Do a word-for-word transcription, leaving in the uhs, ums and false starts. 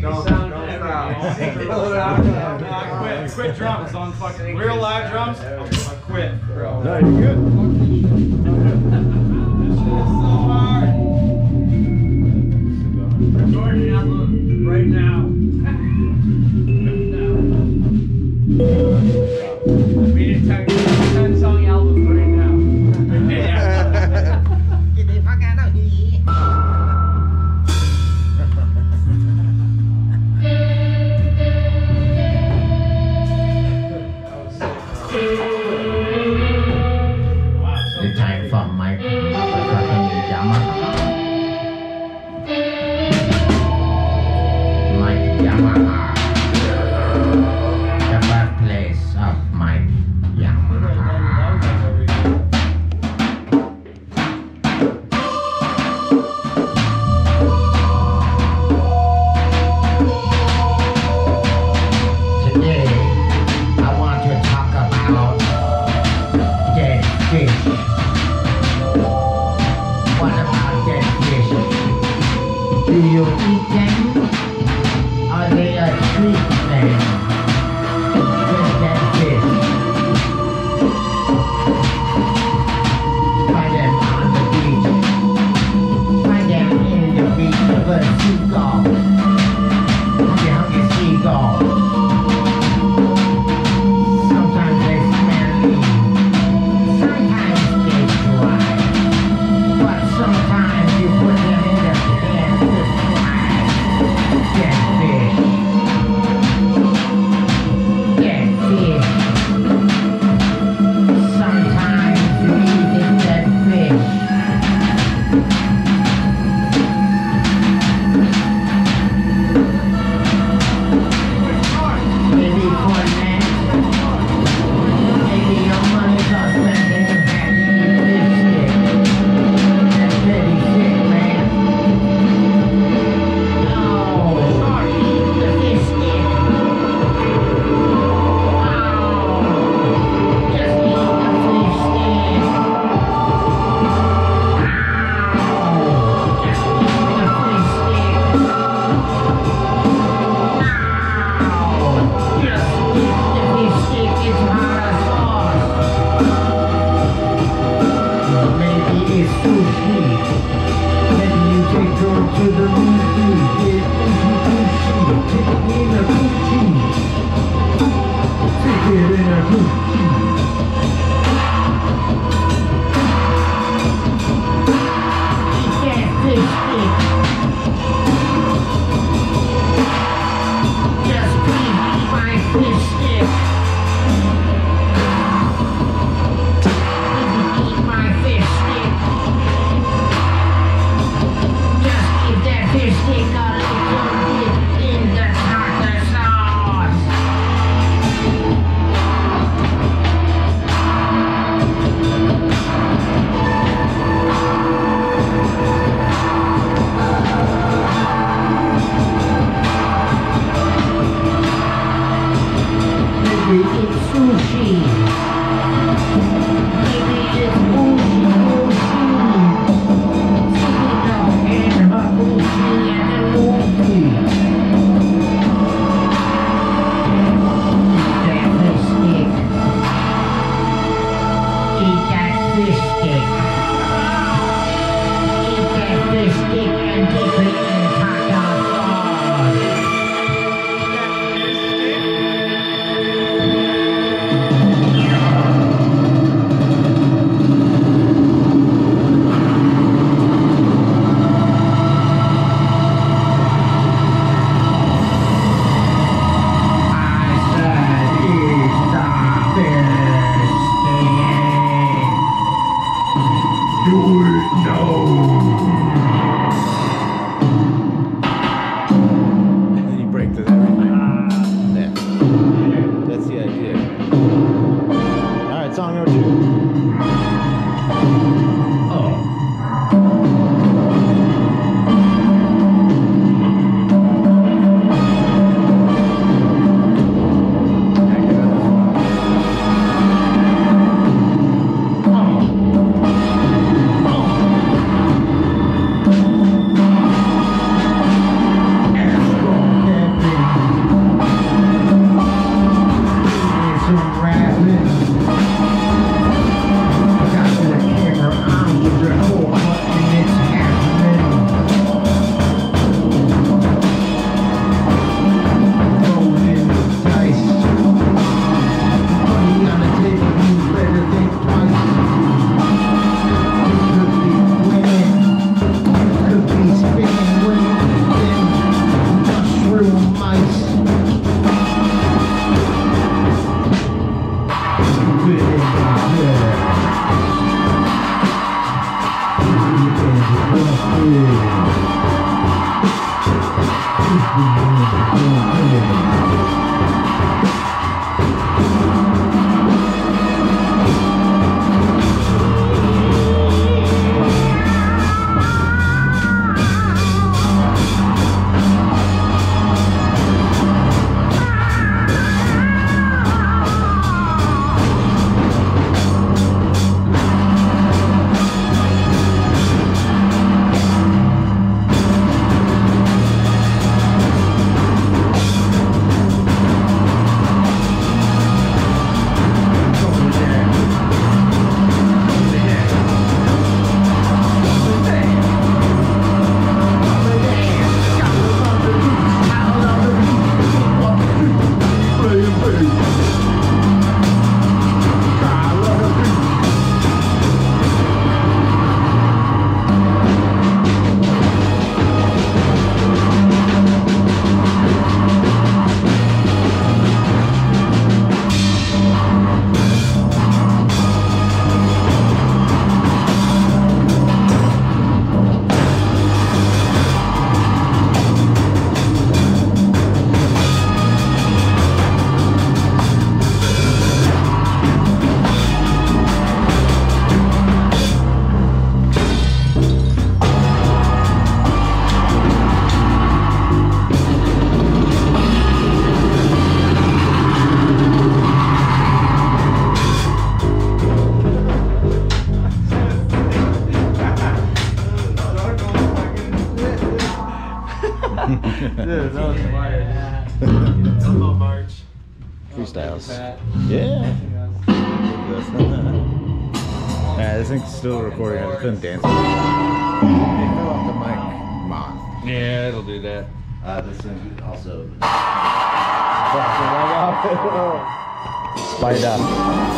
Don't, sound don't and stop. everything. I quit. Quit drums on fucking real live drums. I quit. Bro. No, you're good. This shit is so hard. Recording album right now. We need a ten song album right now. Yeah. Get the fuck out of here. The time for my motherfucking Yamaha. My Yamaha. The birthplace of my Yamaha. Today, I want to talk about dead fish. What about dead fish? Do you eat them? Are they a treat thing? With dead fish. Find them on the beach. Find them in the beach of a seagull. Hungry, hungry seagull. Sometimes they smelly. Sometimes they dry. But sometimes you put them in the pan to fry. Dead fish. Dead fish. Sometimes you eat a dead fish. Maybe for that. Maybe your money's all spent in the back of your lipstick. That's pretty sick, man. No, the fish stick. Oh, just eat the fish stick. Oh, just eat the fish stick. No, just eat the fish stick. It's hot as sauce. Maybe it's sushi. Maybe you take her to the movie. Get into sushi. Take it in a coochie. Take it in a coochie. Eat that fish stick. Just please eat my fish stick. Please eat my fish stick. Just give that fish stick a little dip in the tartar sauce. Maybe it's sushi. Maybe it's sushi, sushi. Take it up and a sushi at the movie. Eat that fish stick. Eat that fish stick. Eat that fish stick and dip it in tartar sauce. about March. Freestyles. Pat. Yeah. Yeah, this thing's still recording. I just been dancing. They fill up the mic moth. Yeah, it'll do that. Uh, this thing also. Spider.